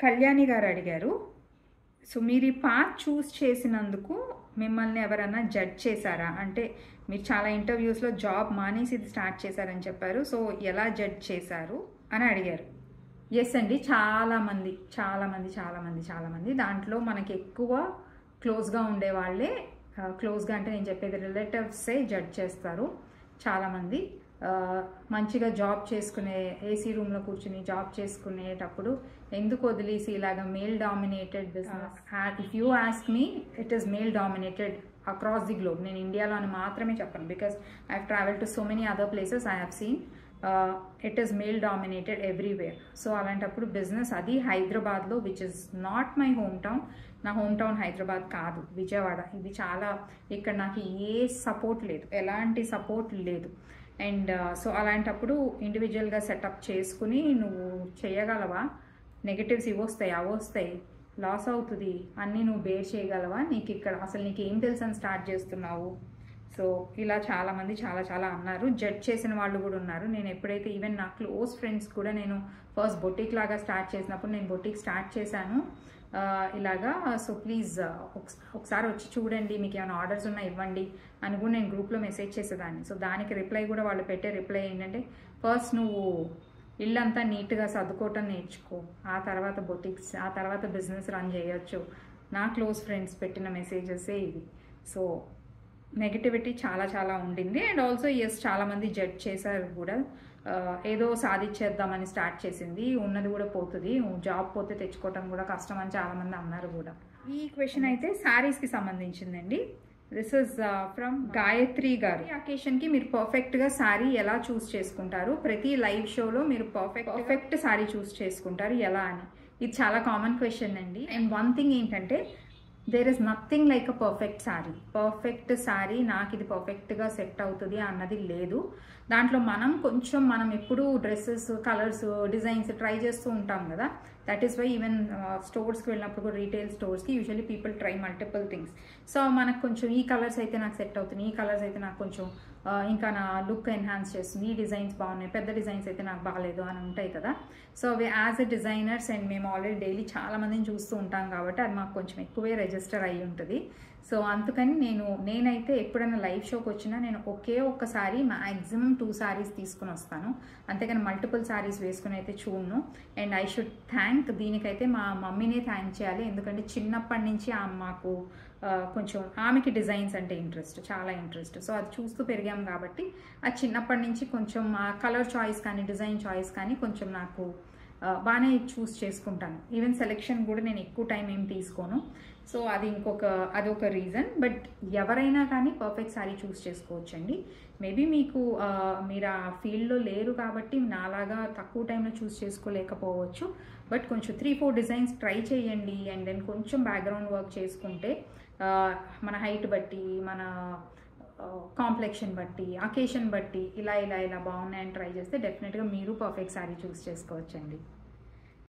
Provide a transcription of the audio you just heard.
కళ్యాణి గారు అడిగారు, సో మీరు ఈ పాత్ చూస్ చేసినందుకు మిమ్మల్ని ఎవరైనా జడ్జ్ చేశారా? అంటే మీరు చాలా ఇంటర్వ్యూస్లో జాబ్ మానేసి ఇది స్టార్ట్ చేశారని చెప్పారు, సో ఎలా జడ్జ్ చేశారు అని అడిగారు. ఎస్ అండి, చాలామంది దాంట్లో మనకి ఎక్కువ క్లోజ్గా ఉండే వాళ్ళే, క్లోజ్గా అంటే నేను చెప్పేది రిలేటివ్సే జడ్జ్ చేస్తారు. చాలామంది మంచిగా జాబ్ చేసుకునే ఏసీ రూమ్లో కూర్చుని జాబ్ చేసుకునేటప్పుడు ఎందుకు వదిలేసి ఇలాగ male dominated business. If you ask me, it is male dominated across the globe. నేను ఇండియాలో అని మాత్రమే చెప్పను, because I have travel to so many other places. I have seen it is male dominated everywhere. So అలాంటప్పుడు business, అది హైదరాబాద్లో, which is not my home town. నా home town Hyderabad కాదు, విజయవాడ. ఇది చాలా, ఇక్కడ నాకు ఏ సపోర్ట్ లేదు, ఎలాంటి సపోర్ట్ లేదు. అండ్ సో అలాంటప్పుడు ఇండివిజువల్గా సెటప్ చేసుకుని నువ్వు చేయగలవా? నెగటివ్స్ ఇవొస్తాయి, అవొస్తాయి, లాస్ అవుతుంది, అన్నీ నువ్వు బేర్ చేయగలవా? నీకు ఇక్కడ అసలు నీకు ఏం తెలుసు అని స్టార్ట్ చేస్తున్నావు? సో ఇలా చాలామంది చాలా అన్నారు. జడ్జ్ చేసిన వాళ్ళు కూడా ఉన్నారు. నేను ఎప్పుడైతే ఈవెన్ నా క్లోజ్ ఫ్రెండ్స్ కూడా, నేను ఫస్ట్ బొటిక్ లాగా స్టార్ట్ చేసినప్పుడు, నేను బొటిక్ స్టార్ట్ చేశాను ఇలాగా, సో ప్లీజ్ ఒకసారి వచ్చి చూడండి, మీకు ఏమైనా ఆర్డర్స్ ఉన్నా ఇవ్వండి అని కూడా నేను గ్రూప్లో మెసేజ్ చేసేదాన్ని. సో దానికి రిప్లై కూడా వాళ్ళు పెట్టే రిప్లై ఏంటంటే, ఫస్ట్ నువ్వు ఇల్లంతా నీట్గా సర్దుకోవటం నేర్చుకో, ఆ తర్వాత బొటిక్స్, ఆ తర్వాత బిజినెస్ రన్ చేయొచ్చు. నా క్లోజ్ ఫ్రెండ్స్ పెట్టిన మెసేజెసే ఇవి. సో నెగిటివిటీ చాలా ఉండింది. అండ్ ఆల్సో ఎస్, చాలామంది జడ్జ్ చేశారు కూడా. ఏదో సాధించేద్దామని స్టార్ట్ చేసింది, ఉన్నది కూడా పోతుంది, జాబ్ పోతే తెచ్చుకోవటం కూడా కష్టం అని చాలామంది అన్నారు కూడా. ఈ క్వశ్చన్ అయితే శారీస్కి సంబంధించిందండి. This is from Gayatri garu. ఈ అకేషన్కి మీరు పర్ఫెక్ట్గా శారీ ఎలా చూస్ చేసుకుంటారు? ప్రతి లైవ్ షోలో మీరు పర్ఫెక్ట్ శారీ చూస్ చేసుకుంటారు ఎలా అని. ఇది చాలా కామన్ క్వశ్చన్ అండి. అండ్ వన్ థింగ్ ఏంటంటే, there is nothing like a perfect sari. Perfect sari, నాకు ఇది పర్ఫెక్ట్గా సెట్ అవుతుంది అన్నది లేదు. దాంట్లో మనం ఎప్పుడు డ్రెస్సెస్, కలర్స్, డిజైన్స్ ట్రై చేస్తూ ఉంటాం కదా. దట్ ఈస్ వై ఈవెన్ స్టోర్స్కి వెళ్ళినప్పుడు కూడా, రీటైల్ స్టోర్స్కి usually people try multiple things. So మనకు కొంచెం ఈ కలర్స్ అయితే నాకు సెట్ అవుతుంది, ఈ కలర్స్ అయితే నాకు కొంచెం ఇంకా నా లుక్ ఎన్హాన్స్ చేస్తుంది, ఈ డిజైన్స్ బాగున్నాయి, పెద్ద డిజైన్స్ అయితే నాకు బాగాలేదు అని ఉంటాయి కదా. సో అవి యాజ్ ఎ డిజైనర్స్, అండ్ మేము ఆల్రెడీ డైలీ చాలామందిని చూస్తూ ఉంటాం కాబట్టి అది మాకు కొంచెం ఎక్కువే రిజిస్టర్ అయ్యి ఉంటుంది. సో అందుకని నేనైతే ఎప్పుడైనా లైవ్ షోకి వచ్చినా నేను ఒక్కసారి మ్యాక్సిమం 2 సారీస్ తీసుకుని వస్తాను, అంతేగాని మల్టిపుల్ సారీస్ వేసుకుని అయితే చూడను. అండ్ ఐ షుడ్ థ్యాంక్, దీనికైతే మా మమ్మీనే థ్యాంక్ చేయాలి. ఎందుకంటే చిన్నప్పటి నుంచి మాకు కొంచెం ఆమెకి డిజైన్స్ అంటే చాలా ఇంట్రెస్ట్. సో అది చూస్తూ పెరిగాం కాబట్టి ఆ చిన్నప్పటి నుంచి కొంచెం ఆ కలర్ చాయిస్ కానీ, డిజైన్ చాయిస్ కానీ కొంచెం నాకు బాగానే చూస్ చేసుకుంటాను. ఈవెన్ సెలెక్షన్ కూడా నేను ఎక్కువ టైం ఏం తీసుకోను. సో అదొక రీజన్. బట్ ఎవరైనా కానీ పర్ఫెక్ట్ శారీ చూస్ చేసుకోవచ్చండి. మేబీ మీరు ఆ ఫీల్డ్లో లేరు కాబట్టి నాలాగా తక్కువ టైంలో చూస్ చేసుకోలేకపోవచ్చు. బట్ కొంచెం 3-4 డిజైన్స్ ట్రై చేయండి. అండ్ దెన్ కొంచెం బ్యాక్గ్రౌండ్ వర్క్ చేసుకుంటే, మన హైట్ బట్టి, మన కాంప్లెక్షన్ బట్టి, అకేషన్ బట్టి ఇలా బాగున్నాయని ట్రై చేస్తే డెఫినెట్గా మీరు పర్ఫెక్ట్ శారీ చూస్ చేసుకోవచ్చండి.